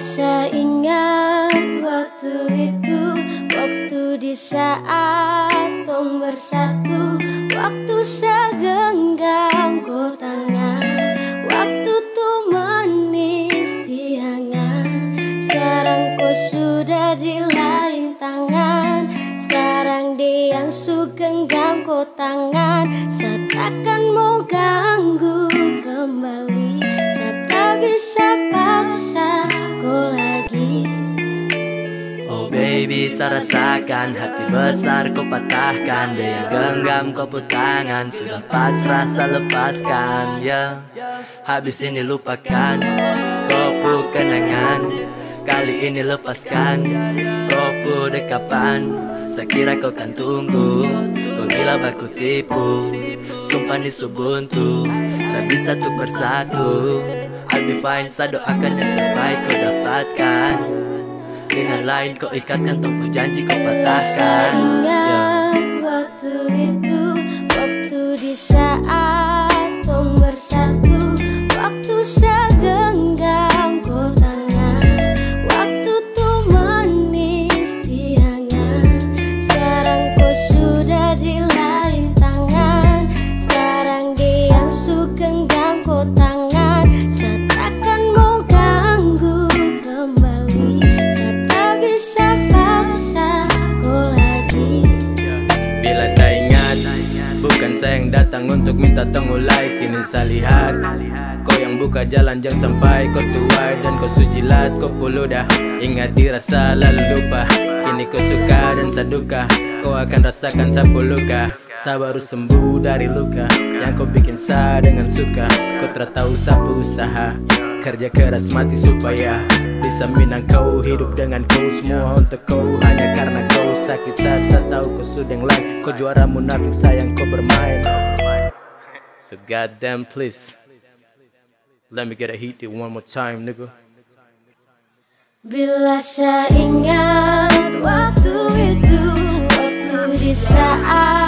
Saya ingat waktu itu, waktu di saat tong bersatu, waktu segenggam kau tangan, waktu tuh manis di angan. Sekarang kau sudah di lain tangan, sekarang dia yang genggam kau tangan. Saat akan mau ganggu kembali, saat bisa paksa kau lagi. Oh baby, saya rasakan hati besar kau patahkan. Dia yang genggam kau tangan, sudah pasrah saya lepaskan. Ya, habis ini lupakan, kau kenangan. Kali ini lepaskan, kau dekapan. Saya kira kau kan tunggu, kau gila baku tipu. Sumpah ni subuntu, trabisa tuh bersatu. I'll be fine, saya doakan yang terbaik kau dapatkan. Dengan lain kau ikatkan, tong janji kau patahkan. Ingat waktu itu, waktu di saat tong bersatu, waktu segenggam kau tangan, waktu tuh manis di angan. Sekarang kau sudah di lain tangan, sekarang dia yang genggam kau tangan. Saat akan mau ganggu kembali, saat bisa paksa kau lagi. Bila saya ingat, bukan saya yang datang untuk minta tong mulai. Kini saya lihat, kau yang buka jalan jangan sampai kau tuai. Dan kau sujilat, kau puluh dah ingat dirasa lalu lupa. Kini kau suka dan saya duka, kau akan rasakan sapu luka. Saya baru sembuh dari luka yang kau bikin saya dengan suka. Kau tak tahu sapu usaha, kerja keras mati supaya bisa minang kau hidup dengan kau. Semua untuk kau hanya karena kau sakit saat saya tahu kau sudah yang lain. Kau juara munafik sayang kau bermain. So goddamn please, let me get a hit one more time nigga. Bila saya ingat waktu itu, waktu di saat